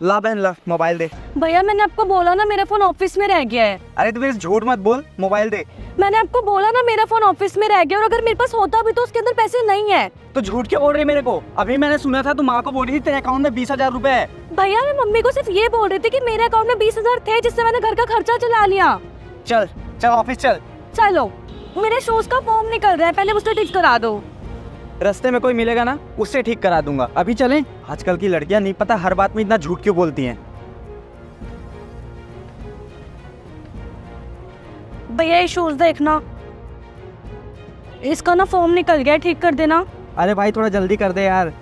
ला बहन ला, मोबाइल दे। भैया मैंने आपको बोला ना मेरा फोन ऑफिस में रह गया है। अरे तू झूठ मत बोल, मोबाइल दे। मैंने आपको बोला ना मेरा फोन ऑफिस में रह गया, और अगर मेरे पास होता भी तो उसके अंदर पैसे नहीं है। तो झूठ क्यों बोल रही मेरे को? अभी मैंने सुना था तू माँ को बोल रही थी तेरे अकाउंट में 20,000 रुपए है। भैया मैं मम्मी को सिर्फ ये बोल रही थी कि मेरे अकाउंट में 20,000 थे, जिससे मैंने घर का खर्चा चला लिया। चल चल ऑफिस चल। चलो, मेरे शूज का फॉर्म निकल रहा है, पहले मुझसे ठीक करा दो। रास्ते में कोई मिलेगा ना, उससे ठीक करा दूंगा। अभी चलें? आजकल की लड़कियां नहीं पता हर बात में इतना झूठ क्यों बोलती हैं। भैया ये शूज देखना, इसका ना फॉर्म निकल गया, ठीक कर देना। अरे भाई थोड़ा जल्दी कर दे यार।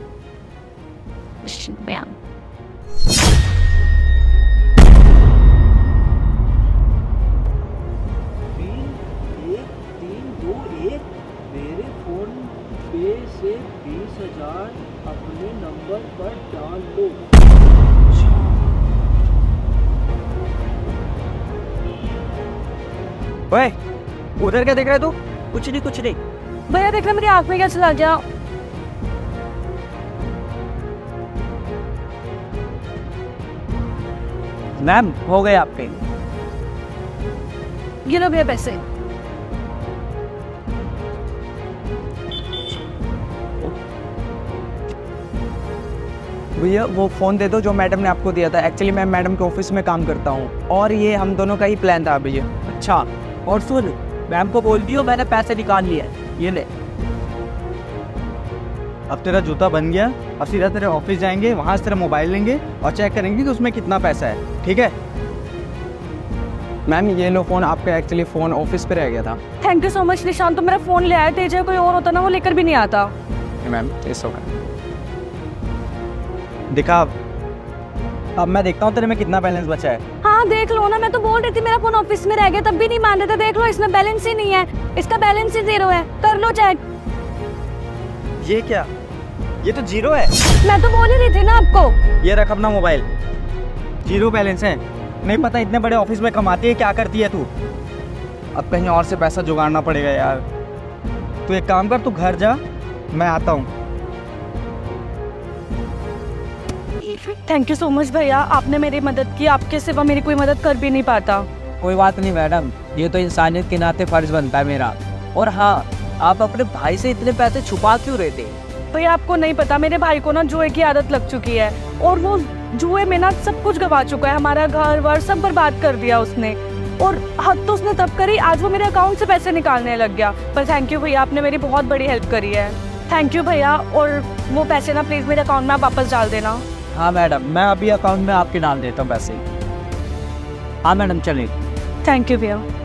मेरे फोन पे से 20,000 अपने नंबर पर डाल लो। ओए उधर क्या देख रहा है तू? कुछ नहीं कुछ नहीं। भैया देख रहे मेरी आंख में क्या चला गया। मैम हो गए आपके। ये लो भैया पैसे। भैया वो फ़ोन दे दो जो मैडम ने आपको दिया था। एक्चुअली मैं मैडम के ऑफिस में काम करता हूँ और ये हम दोनों का ही प्लान था भैया। अच्छा, और सुन, मैम को बोल दियो मैंने पैसे निकाल लिए, ये ले। अब तेरा जूता बन गया, अब सीधा तेरे ऑफिस जाएंगे, वहाँ से तेरा मोबाइल लेंगे और चेक करेंगे कि उसमें कितना पैसा है। ठीक है मैम, ये लो फ़ोन आपका। एक्चुअली फ़ोन ऑफिस पे रह गया था। थैंक यू सो मच निशान, तो मेरा फ़ोन ले आया। तेज कोई और होता ना वो लेकर भी नहीं आता। Ma'am it's okay. दिखा अब मैं देखता हूँ तेरे में कितना बैलेंस बचा है। हाँ देख लो ना, मैं तो बोल रही थी मेरा फोन ऑफिस में रह गया, तब भी नहीं मान रहे थे। देख लो इसमें बैलेंस ही नहीं है, इसका बैलेंस ही 0 है। कर लो चेक। ये क्या? ये तो 0 है। मैं तो बोल ही रही थी ना आपको। ये रख अपना मोबाइल, 0 बैलेंस है। नहीं पता इतने बड़े ऑफिस में कमाती है, क्या करती है तू। अब कहीं और से पैसा जुगाड़ना पड़ेगा यार। तू एक काम कर, तू घर जा, मैं आता हूँ। थैंक यू सो मच भैया, आपने मेरी मदद की। आपके सिवा मेरी कोई मदद कर भी नहीं पाता। कोई बात नहीं मैडम, ये तो इंसानियत के नाते फर्ज बनता है मेरा। और हाँ, आप अपने भाई से इतने पैसे छुपा क्यों रहे थे? भैया आपको नहीं पता, मेरे भाई को ना जुए की आदत लग चुकी है, और वो जुए में ना सब कुछ गवा चुका है। हमारा घर वर सब बर्बाद कर दिया उसने, और हद तो उसने तब करी, आज वो मेरे अकाउंट से पैसे निकालने लग गया। पर थैंक यू भैया, आपने मेरी बहुत बड़ी हेल्प करी है। थैंक यू भैया, और वो पैसे ना प्लीज मेरे अकाउंट में आप वापस डाल देना। हाँ मैडम, मैं अभी अकाउंट में आपके डाल देता हूँ पैसे। हाँ मैडम चलिए। थैंक यू भैया।